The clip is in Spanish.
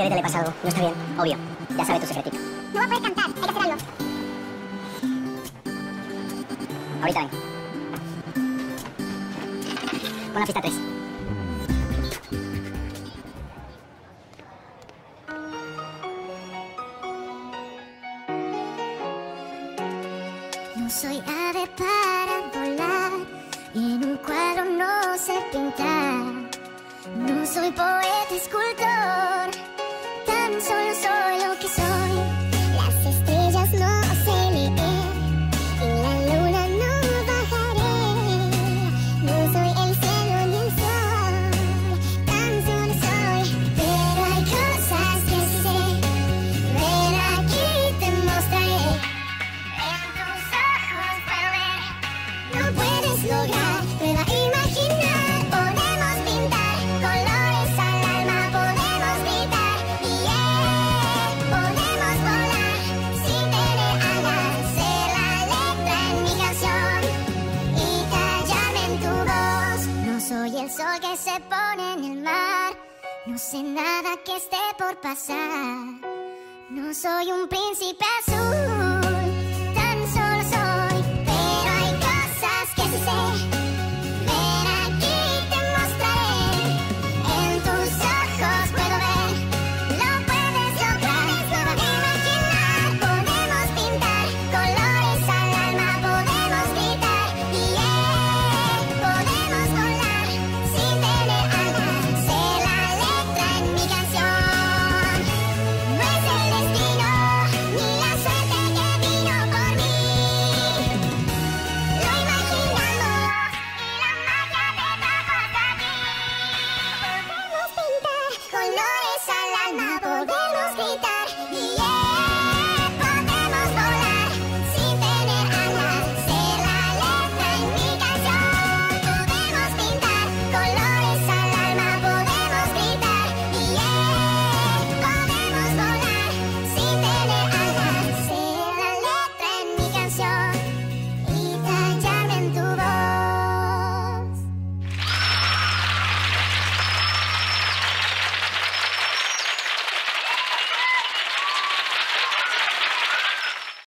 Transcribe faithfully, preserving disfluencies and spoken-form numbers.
Vete le pasa algo. No está bien, obvio. Ya sabe tu secretito. No va a poder cantar, hay que hacerlo. Ahorita vengo. Pon la pista tres. No soy ave para volar y en un cuadro no sé pintar. No soy poeta escultor, tan solo soy lo que soy. Las estrellas no sé leer, en la luna no bajaré. No soy el cielo ni el sol, tan solo soy. Pero hay cosas que sé, ven aquí te mostraré. En tus ojos puedo ver, no puedes lograr, prueba a imaginar. Podemos pintar colores al alma, podemos gritar, yeah. Podemos volar sin tener alas, ser la letra en mi canción y callarme en tu voz. No soy el sol que se pone en el mar, no sé nada que esté por pasar. No soy un príncipe azul, tan solo soy, pero hay cosas que sí sé.